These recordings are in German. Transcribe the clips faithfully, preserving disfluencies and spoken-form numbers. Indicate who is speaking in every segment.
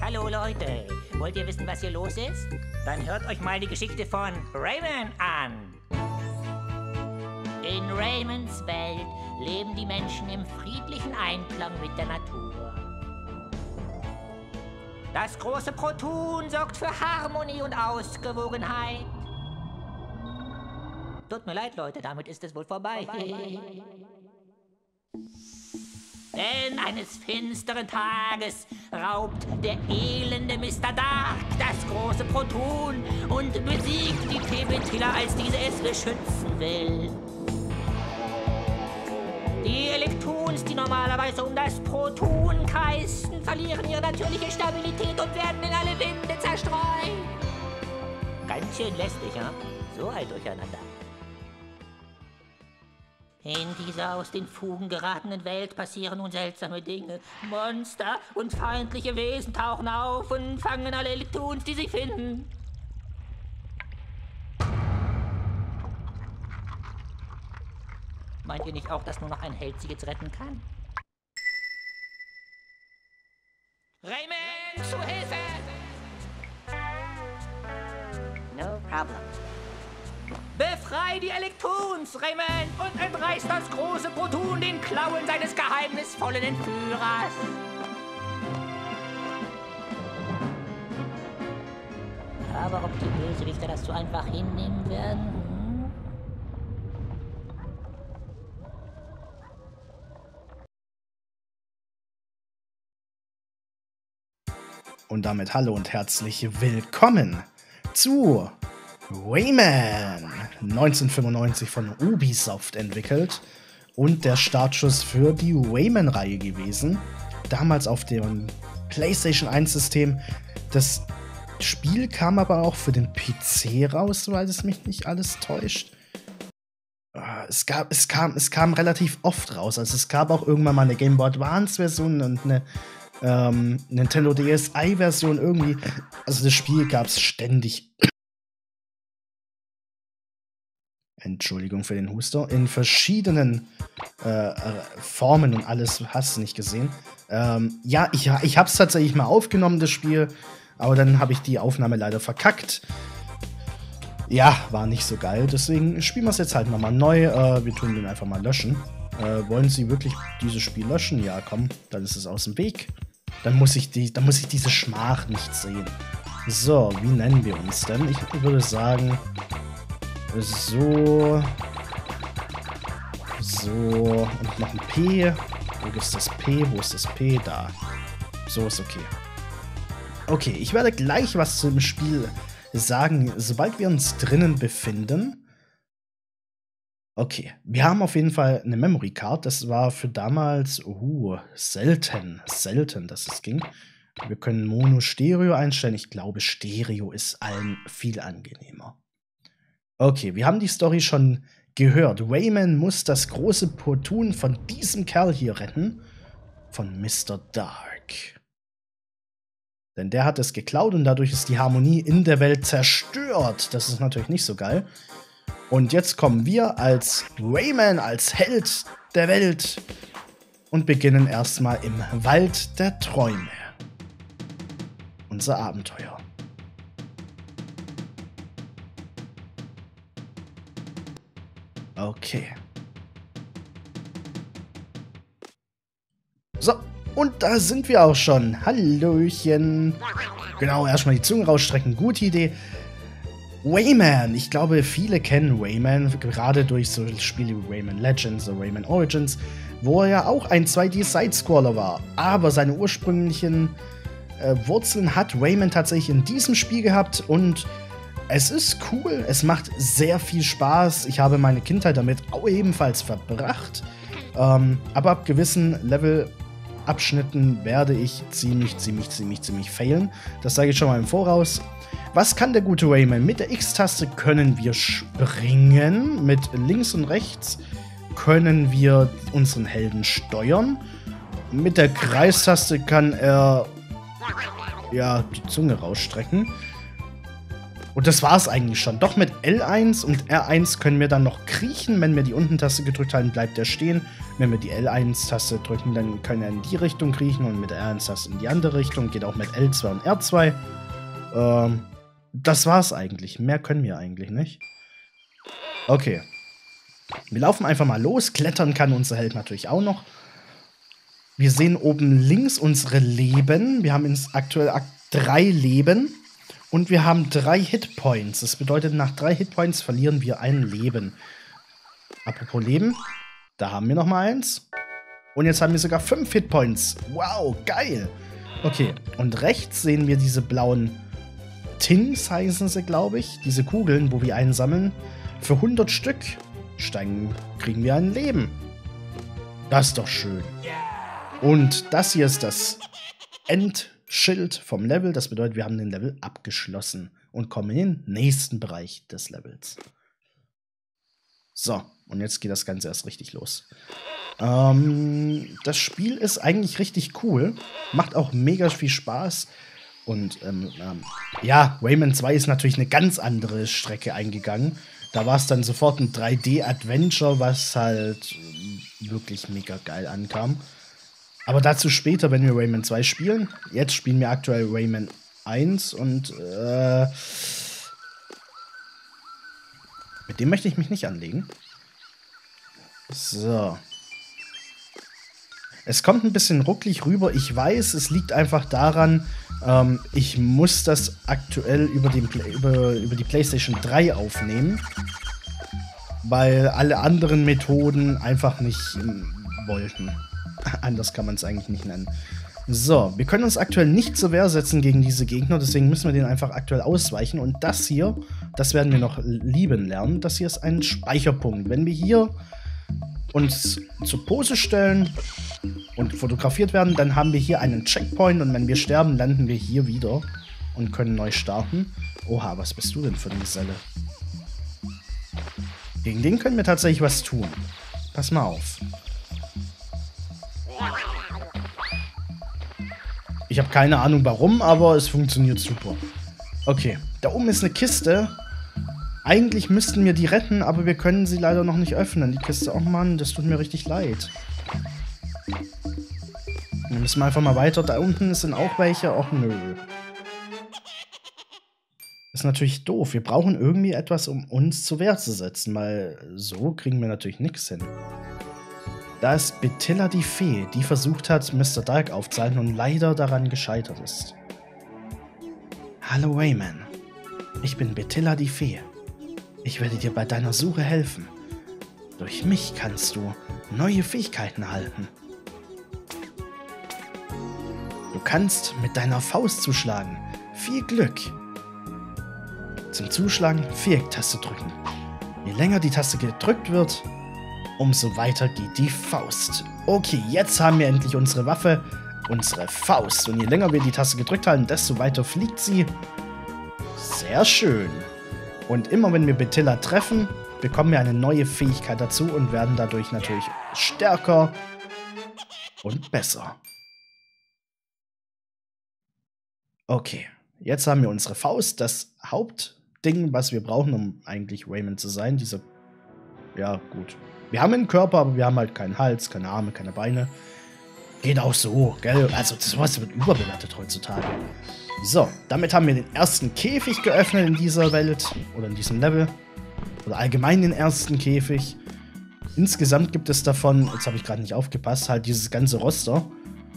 Speaker 1: Hallo Leute, wollt ihr wissen, was hier los ist? Dann hört euch mal die Geschichte von Rayman an. In Raymans Welt leben die Menschen im friedlichen Einklang mit der Natur. Das große Proton sorgt für Harmonie und Ausgewogenheit. Tut mir leid, Leute, damit ist es wohl vorbei. vorbei. Denn eines finsteren Tages raubt der elende Mister Dark das große Proton und besiegt die T-Benziller, als diese es beschützen will. Die Elektrons, die normalerweise um das Proton kreisen, verlieren ihre natürliche Stabilität und werden in alle Winde zerstreut. Ganz schön lästig, ja? So ein Durcheinander. In dieser aus den Fugen geratenen Welt passieren nun seltsame Dinge. Monster und feindliche Wesen tauchen auf und fangen alle Elektrons, die sie finden. Meint ihr nicht auch, dass nur noch ein Held sie jetzt retten kann? Rayman, zu Hilfe! No problem. Befrei die Elektrons, Rayman, und entreiß das große Proton den Klauen seines geheimnisvollen Entführers. Aber ob die Bösewichter das so einfach hinnehmen werden? Hm?
Speaker 2: Und damit hallo und herzlich willkommen zu Rayman, neunzehnhundertfünfundneunzig von Ubisoft entwickelt und der Startschuss für die Rayman-Reihe gewesen. Damals auf dem PlayStation eins System. Das Spiel kam aber auch für den P C raus, weil es mich nicht alles täuscht. Es, gab, es, kam, es kam relativ oft raus. Also es gab auch irgendwann mal eine Game Boy Advance-Version und eine ähm, Nintendo D S i-Version irgendwie. Also das Spiel gab es ständig. Entschuldigung für den Huster, in verschiedenen äh, Formen und alles, hast du nicht gesehen. Ähm, ja, ich, ich hab's tatsächlich mal aufgenommen, das Spiel, aber dann habe ich die Aufnahme leider verkackt. Ja, war nicht so geil, deswegen spielen wir es jetzt halt nochmal neu. Äh, wir tun den einfach mal löschen. Äh, wollen Sie wirklich dieses Spiel löschen? Ja, komm, dann ist es aus dem Weg. Dann muss ich, die, dann muss ich diese Schmach nicht sehen. So, wie nennen wir uns denn? Ich würde sagen... So. So. Und noch ein P. Wo ist das P? Wo ist das P? Da. So ist okay. Okay, ich werde gleich was zum Spiel sagen, sobald wir uns drinnen befinden. Okay, wir haben auf jeden Fall eine Memory Card. Das war für damals uh, selten. Selten, dass es ging. Wir können Mono Stereo einstellen. Ich glaube, Stereo ist allen viel angenehmer. Okay, wir haben die Story schon gehört. Rayman muss das große Proton von diesem Kerl hier retten. Von Mister Dark. Denn der hat es geklaut und dadurch ist die Harmonie in der Welt zerstört. Das ist natürlich nicht so geil. Und jetzt kommen wir als Rayman, als Held der Welt und beginnen erstmal im Wald der Träume. Unser Abenteuer. Okay. So, und da sind wir auch schon. Hallöchen. Genau, erstmal die Zunge rausstrecken. Gute Idee. Rayman. Ich glaube, viele kennen Rayman, gerade durch so Spiele wie Rayman Legends oder Rayman Origins, wo er ja auch ein zwei D-Sidescroller war. Aber seine ursprünglichen äh, Wurzeln hat Rayman tatsächlich in diesem Spiel gehabt und es ist cool, es macht sehr viel Spaß. Ich habe meine Kindheit damit auch ebenfalls verbracht. Ähm, aber ab gewissen Levelabschnitten werde ich ziemlich, ziemlich, ziemlich, ziemlich failen. Das sage ich schon mal im Voraus. Was kann der gute Rayman? Mit der X-Taste können wir springen. Mit links und rechts können wir unseren Helden steuern. Mit der Kreistaste kann er ja die Zunge rausstrecken. Und das war es eigentlich schon. Doch mit L eins und R eins können wir dann noch kriechen. Wenn wir die Unten-Taste gedrückt halten, bleibt er stehen. Wenn wir die L eins-Taste drücken, dann können wir in die Richtung kriechen und mit der R eins-Taste in die andere Richtung. Geht auch mit L zwei und R zwei. Ähm, das war's eigentlich. Mehr können wir eigentlich nicht. Okay. Wir laufen einfach mal los. Klettern kann unser Held natürlich auch noch. Wir sehen oben links unsere Leben. Wir haben ins aktuell drei Leben. Und wir haben drei Hitpoints. Das bedeutet, nach drei Hitpoints verlieren wir ein Leben. Apropos Leben, da haben wir noch mal eins. Und jetzt haben wir sogar fünf Hitpoints. Wow, geil. Okay, und rechts sehen wir diese blauen Tins, heißen sie, glaube ich. Diese Kugeln, wo wir einsammeln. Für hundert Stück steigen, kriegen wir ein Leben. Das ist doch schön. Und das hier ist das Endschild vom Level. Das bedeutet, wir haben den Level abgeschlossen und kommen in den nächsten Bereich des Levels. So, und jetzt geht das Ganze erst richtig los. Ähm, das Spiel ist eigentlich richtig cool. Macht auch mega viel Spaß. Und ähm, ähm, ja, Rayman zwei ist natürlich eine ganz andere Strecke eingegangen. Da war es dann sofort ein drei D-Adventure, was halt wirklich mega geil ankam. Aber dazu später, wenn wir Rayman zwei spielen. Jetzt spielen wir aktuell Rayman eins und äh, mit dem möchte ich mich nicht anlegen. So. Es kommt ein bisschen rucklig rüber. Ich weiß, es liegt einfach daran, ähm, ich muss das aktuell über, den Play über, über die PlayStation drei aufnehmen, weil alle anderen Methoden einfach nicht äh, wollten. Anders kann man es eigentlich nicht nennen. So, wir können uns aktuell nicht zur Wehr setzen gegen diese Gegner, deswegen müssen wir den einfach aktuell ausweichen. Und das hier, das werden wir noch lieben lernen, das hier ist ein Speicherpunkt. Wenn wir hier uns zur Pose stellen und fotografiert werden, dann haben wir hier einen Checkpoint und wenn wir sterben, landen wir hier wieder und können neu starten. Oha, was bist du denn für eine Geselle? Gegen den können wir tatsächlich was tun. Pass mal auf. Ich habe keine Ahnung warum, aber es funktioniert super. Okay, da oben ist eine Kiste. Eigentlich müssten wir die retten, aber wir können sie leider noch nicht öffnen. Die Kiste, oh Mann, das tut mir richtig leid. Dann müssen wir einfach mal weiter. Da unten sind auch welche. Och nö. Das ist natürlich doof. Wir brauchen irgendwie etwas, um uns zur Wehr zu setzen, weil so kriegen wir natürlich nichts hin. Da ist Betilla die Fee, die versucht hat, Mister Dark aufzuhalten und leider daran gescheitert ist. Hallo Rayman, ich bin Betilla die Fee. Ich werde dir bei deiner Suche helfen. Durch mich kannst du neue Fähigkeiten erhalten. Du kannst mit deiner Faust zuschlagen. Viel Glück! Zum Zuschlagen Viereck-Taste drücken. Je länger die Taste gedrückt wird, umso weiter geht die Faust. Okay, jetzt haben wir endlich unsere Waffe, unsere Faust. Und je länger wir die Taste gedrückt halten, desto weiter fliegt sie. Sehr schön. Und immer wenn wir Betilla treffen, bekommen wir eine neue Fähigkeit dazu und werden dadurch natürlich stärker und besser. Okay, jetzt haben wir unsere Faust, das Hauptding, was wir brauchen, um eigentlich Rayman zu sein. Dieser, ja gut. Wir haben einen Körper, aber wir haben halt keinen Hals, keine Arme, keine Beine. Geht auch so, gell? Also sowas wird überbewertet heutzutage. So, damit haben wir den ersten Käfig geöffnet in dieser Welt oder in diesem Level. Oder allgemein den ersten Käfig. Insgesamt gibt es davon, jetzt habe ich gerade nicht aufgepasst, halt dieses ganze Roster.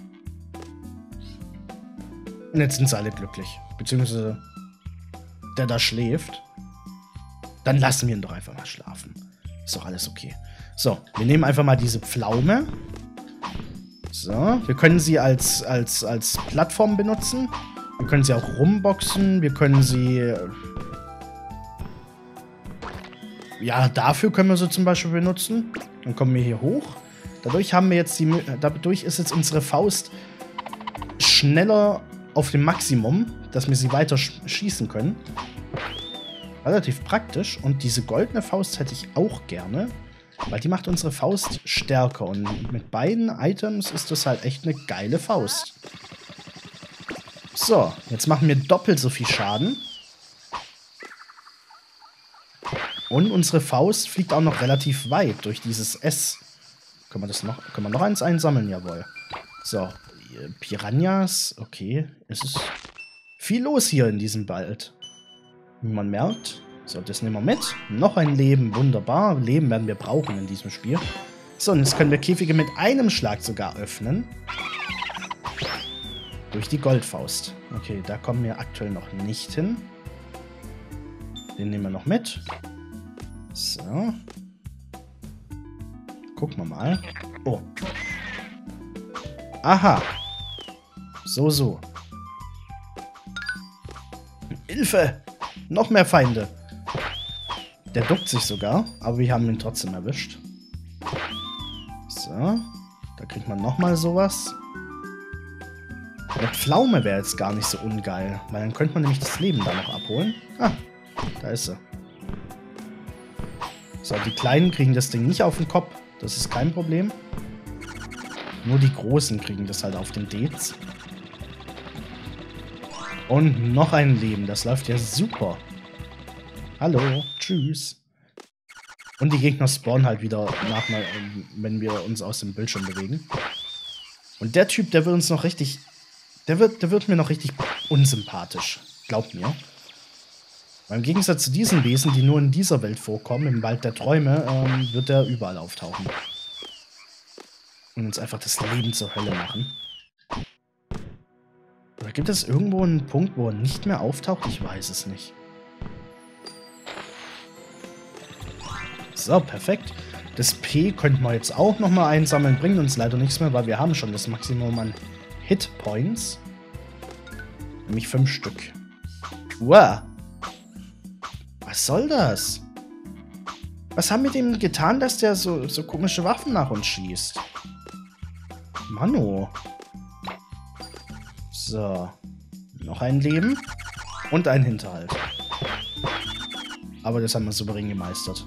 Speaker 2: Und jetzt sind sie alle glücklich. Beziehungsweise der da schläft. Dann lassen wir ihn doch einfach mal schlafen. Ist doch alles okay. So, wir nehmen einfach mal diese Pflaume. So, wir können sie als, als, als Plattform benutzen. Wir können sie auch rumboxen. Wir können sie... Ja, dafür können wir sie zum Beispiel benutzen. Dann kommen wir hier hoch. Dadurch haben wir jetzt die... Dadurch ist jetzt unsere Faust schneller auf dem Maximum, dass wir sie weiter sch schießen können. Relativ praktisch. Und diese goldene Faust hätte ich auch gerne. Weil die macht unsere Faust stärker. Und mit beiden Items ist das halt echt eine geile Faust. So, jetzt machen wir doppelt so viel Schaden. Und unsere Faust fliegt auch noch relativ weit durch dieses S. Können wir das noch, können wir noch eins einsammeln? Jawohl. So, Piranhas. Okay, es ist viel los hier in diesem Wald. Wie man merkt. So, das nehmen wir mit. Noch ein Leben, wunderbar. Leben werden wir brauchen in diesem Spiel. So, und jetzt können wir Käfige mit einem Schlag sogar öffnen. Durch die Goldfaust. Okay, da kommen wir aktuell noch nicht hin. Den nehmen wir noch mit. So. Gucken wir mal. Oh. Aha. So, so. Hilfe! Noch mehr Feinde. Der duckt sich sogar, aber wir haben ihn trotzdem erwischt. So. Da kriegt man nochmal sowas. Eine Pflaume wäre jetzt gar nicht so ungeil, weil dann könnte man nämlich das Leben da noch abholen. Ah, da ist sie. So, die Kleinen kriegen das Ding nicht auf den Kopf. Das ist kein Problem. Nur die Großen kriegen das halt auf den Dates. Und noch ein Leben. Das läuft ja super. Hallo. Tschüss. Und die Gegner spawnen halt wieder nach, wenn wir uns aus dem Bildschirm bewegen. Und der Typ, der wird uns noch richtig... Der wird, der wird mir noch richtig unsympathisch. Glaubt mir. Weil im Gegensatz zu diesen Wesen, die nur in dieser Welt vorkommen, im Wald der Träume, ähm, wird er überall auftauchen. Und uns einfach das Leben zur Hölle machen. Oder gibt es irgendwo einen Punkt, wo er nicht mehr auftaucht? Ich weiß es nicht. So, perfekt. Das P könnten wir jetzt auch nochmal einsammeln. Bringt uns leider nichts mehr, weil wir haben schon das Maximum an Hitpoints. Nämlich fünf Stück. Wow. Was soll das? Was haben wir dem getan, dass der so, so komische Waffen nach uns schießt? Mano. So. Noch ein Leben. Und ein Hinterhalt. Aber das haben wir souverän gemeistert.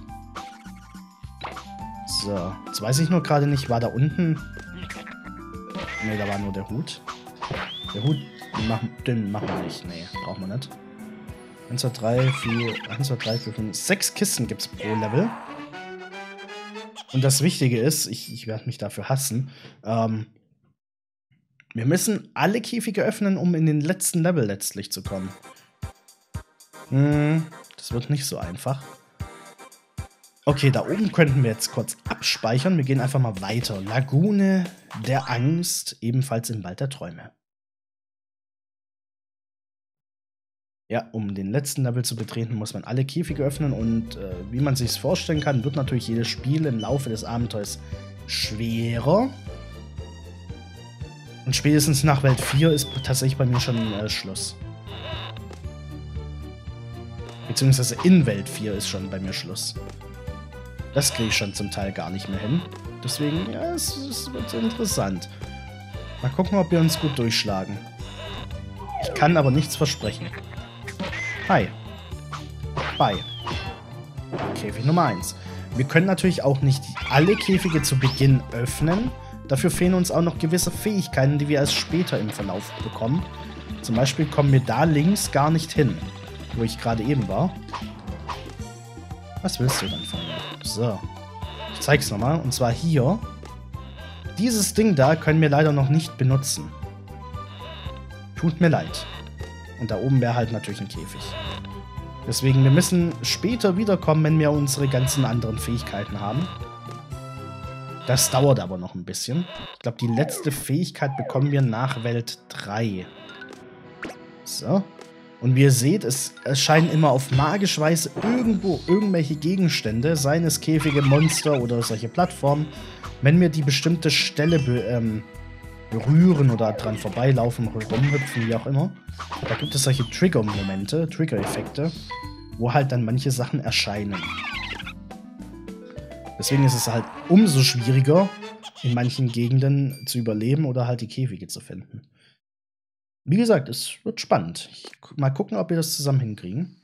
Speaker 2: So. Jetzt weiß ich nur gerade nicht, war da unten... Ne, da war nur der Hut. Der Hut, den machen, den machen wir nicht. Ne, brauchen wir nicht. eins, zwei, drei, vier, eins, zwei, drei, vier, fünf, sechs Kisten gibt es pro Level. Und das Wichtige ist, ich, ich werde mich dafür hassen, ähm, wir müssen alle Käfige öffnen, um in den letzten Level letztlich zu kommen. Hm, das wird nicht so einfach. Okay, da oben könnten wir jetzt kurz abspeichern. Wir gehen einfach mal weiter. Lagune der Angst, ebenfalls im Wald der Träume. Ja, um den letzten Level zu betreten, muss man alle Käfige öffnen. Und äh, wie man sich vorstellen kann, wird natürlich jedes Spiel im Laufe des Abenteuers schwerer. Und spätestens nach Welt vier ist tatsächlich bei mir schon äh, Schluss. Beziehungsweise in Welt vier ist schon bei mir Schluss. Das kriege ich schon zum Teil gar nicht mehr hin. Deswegen, ja, es, es wird interessant. Mal gucken, ob wir uns gut durchschlagen. Ich kann aber nichts versprechen. Hi. Bye. Käfig Nummer eins. Wir können natürlich auch nicht alle Käfige zu Beginn öffnen. Dafür fehlen uns auch noch gewisse Fähigkeiten, die wir erst später im Verlauf bekommen. Zum Beispiel kommen wir da links gar nicht hin, wo ich gerade eben war. Was willst du denn von mir? So. Ich zeig's nochmal. Und zwar hier. Dieses Ding da können wir leider noch nicht benutzen. Tut mir leid. Und da oben wäre halt natürlich ein Käfig. Deswegen, wir müssen später wiederkommen, wenn wir unsere ganzen anderen Fähigkeiten haben. Das dauert aber noch ein bisschen. Ich glaube, die letzte Fähigkeit bekommen wir nach Welt drei. So. Und wie ihr seht, es erscheinen immer auf magische Weise irgendwo irgendwelche Gegenstände, seien es Käfige, Monster oder solche Plattformen. Wenn wir die bestimmte Stelle be ähm, berühren oder dran vorbeilaufen, rumhüpfen, wie auch immer, da gibt es solche Trigger-Momente, Trigger-Effekte, wo halt dann manche Sachen erscheinen. Deswegen ist es halt umso schwieriger, in manchen Gegenden zu überleben oder halt die Käfige zu finden. Wie gesagt, es wird spannend. Ich, mal gucken, ob wir das zusammen hinkriegen.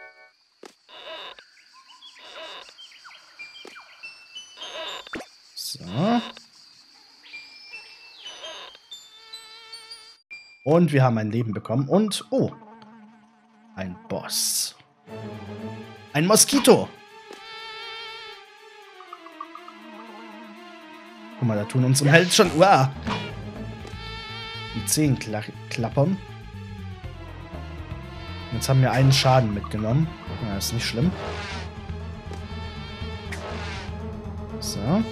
Speaker 2: So. Und wir haben ein Leben bekommen. Und, oh, ein Boss. Ein Moskito. Guck mal, da tun unsere Helden schon... Uah, die Zehen kla klappern. Jetzt haben wir einen Schaden mitgenommen. Ja, ist nicht schlimm. So.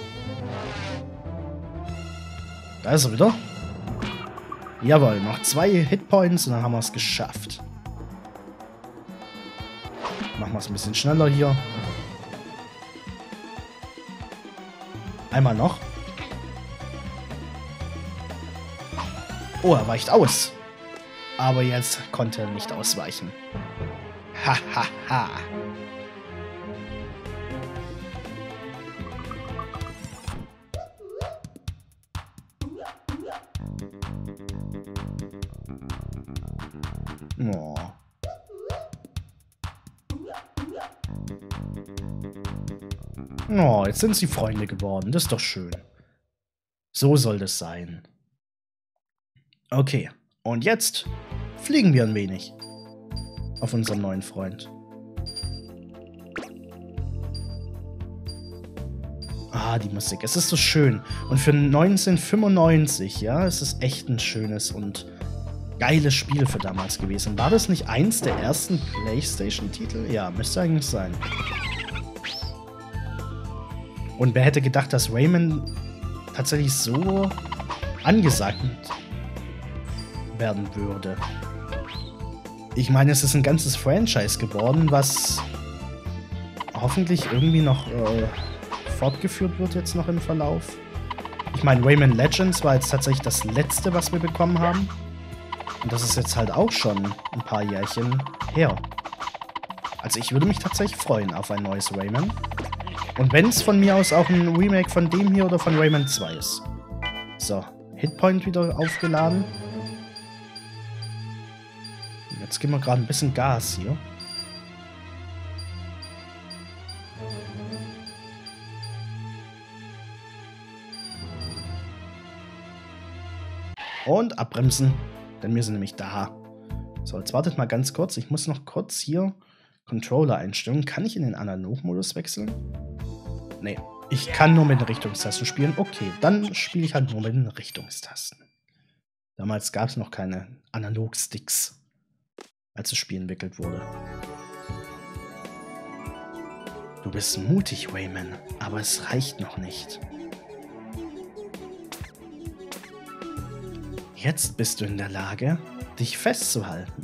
Speaker 2: Da ist er wieder. Jawohl, noch zwei Hitpoints und dann haben wir es geschafft. Machen wir es ein bisschen schneller hier. Einmal noch. Oh, er weicht aus. Aber jetzt konnte er nicht ausweichen. Ha, ha, ha. Oh. Oh, jetzt sind sie Freunde geworden. Das ist doch schön. So soll das sein. Okay. Und jetzt fliegen wir ein wenig auf unseren neuen Freund. Ah, die Musik. Es ist so schön. Und für neunzehnhundertfünfundneunzig, ja, es ist echt ein schönes und geiles Spiel für damals gewesen. War das nicht eins der ersten PlayStation-Titel? Ja, müsste eigentlich sein. Und wer hätte gedacht, dass Rayman tatsächlich so angesagt werden würde? Ich meine, es ist ein ganzes Franchise geworden, was hoffentlich irgendwie noch äh, fortgeführt wird jetzt noch im Verlauf. Ich meine, Rayman Legends war jetzt tatsächlich das letzte, was wir bekommen haben. Und das ist jetzt halt auch schon ein paar Jährchen her. Also ich würde mich tatsächlich freuen auf ein neues Rayman. Und wenn es von mir aus auch ein Remake von dem hier oder von Rayman zwei ist. So, Hitpoint wieder aufgeladen. Jetzt geben wir gerade ein bisschen Gas hier. Und abbremsen, denn wir sind nämlich da. So, jetzt wartet mal ganz kurz. Ich muss noch kurz hier Controller-Einstellungen. Kann ich in den Analog-Modus wechseln? Nee, ich kann nur mit den Richtungstasten spielen. Okay, dann spiele ich halt nur mit den Richtungstasten. Damals gab es noch keine Analog-Sticks, als das Spiel entwickelt wurde. Du bist mutig, Rayman, aber es reicht noch nicht. Jetzt bist du in der Lage, dich festzuhalten.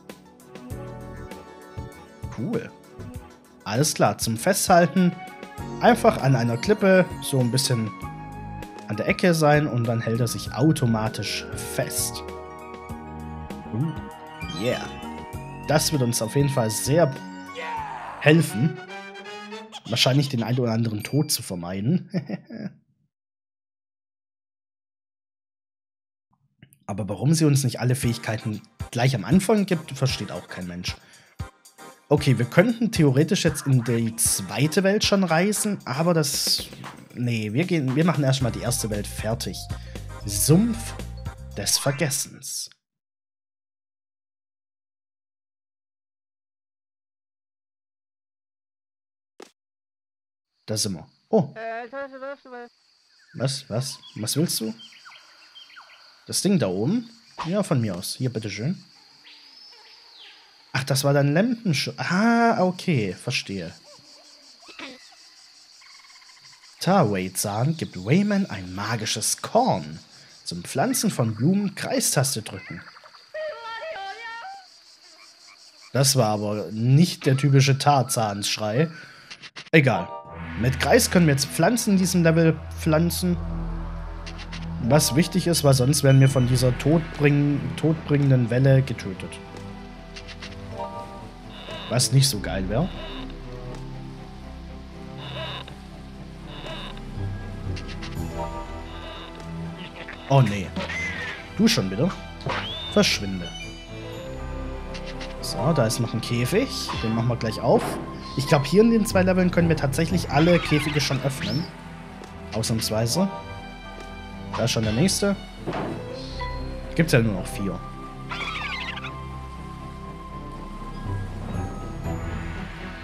Speaker 2: Cool. Alles klar, zum Festhalten einfach an einer Klippe so ein bisschen an der Ecke sein und dann hält er sich automatisch fest. Uh, yeah. Das wird uns auf jeden Fall sehr helfen, wahrscheinlich den einen oder anderen Tod zu vermeiden. Aber warum sie uns nicht alle Fähigkeiten gleich am Anfang gibt, versteht auch kein Mensch. Okay, wir könnten theoretisch jetzt in die zweite Welt schon reisen, aber das... Nee, wir, gehen, wir machen erstmal die erste Welt fertig. Sumpf des Vergessens. Da sind wir. Oh. Was, was? Was willst du? Das Ding da oben? Ja, von mir aus. Hier, bitteschön. Ach, das war dein Lampensch... Ah, okay, verstehe. Tarway-Zahn gibt Rayman ein magisches Korn. Zum Pflanzen von Blumen Kreistaste drücken. Das war aber nicht der typische Tarzan-Schrei. Egal. Mit Kreis können wir jetzt Pflanzen in diesem Level pflanzen. Was wichtig ist, weil sonst werden wir von dieser todbring todbringenden Welle getötet. Was nicht so geil wäre. Oh nee. Du schon wieder? Verschwinde. So, da ist noch ein Käfig. Den machen wir gleich auf. Ich glaube, hier in den zwei Leveln können wir tatsächlich alle Käfige schon öffnen. Ausnahmsweise. Da ist schon der nächste. Gibt es ja nur noch vier.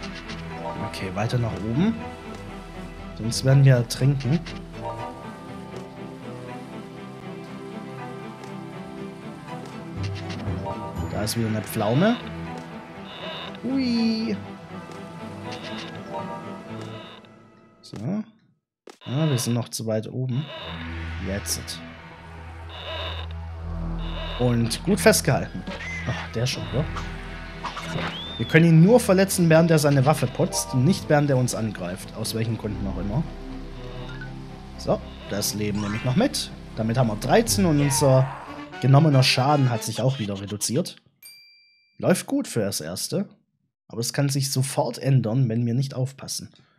Speaker 2: Okay, weiter nach oben. Sonst werden wir trinken. Da ist wieder eine Pflaume. Ui. So. Ah, wir sind noch zu weit oben. Jetzt. Und gut festgehalten. Ach, der schon, oder? Wir können ihn nur verletzen, während er seine Waffe putzt, nicht während er uns angreift. Aus welchen Gründen auch immer. So, das Leben nehme ich noch mit. Damit haben wir dreizehn und unser genommener Schaden hat sich auch wieder reduziert. Läuft gut für das Erste. Aber es kann sich sofort ändern, wenn wir nicht aufpassen.